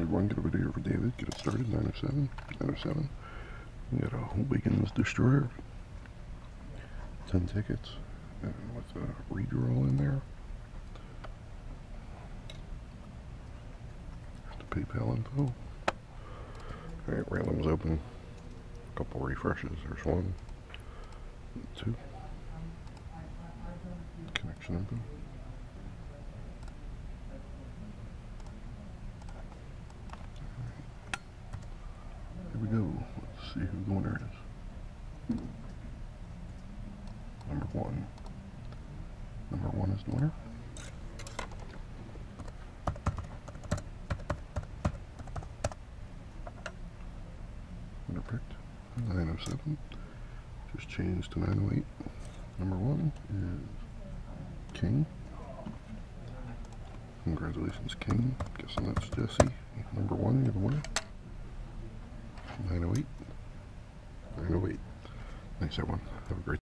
1, get a video for David, get it started, 907, 907. We got a Wiggins Destroyer, 10 tickets, and with a redraw in there. The PayPal info. Alright, random's open. A couple refreshes, there's 1, 2. Connection info. Here we go. Let's see who the winner is. Number 1. Number 1 is the winner. Winner picked 907. Just changed to 908. Number 1 is King. Congratulations, King. Guessing that's Jesse. Number 1, you're the winner. 908. 908. Thanks, everyone. Have a great day.